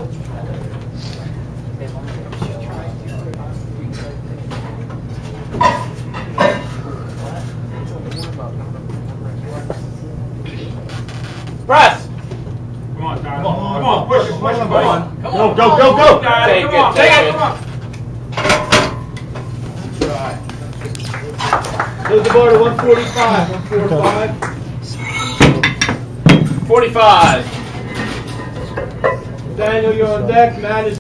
Press! Come on, Tyler. Come on, Come on, push it, push it, come push on. it. Come Go, on. go, go, go! Take Take it, it, take take it. it, come on. Close the bar to 145. 145. 45. Daniel, you're on deck. Manage.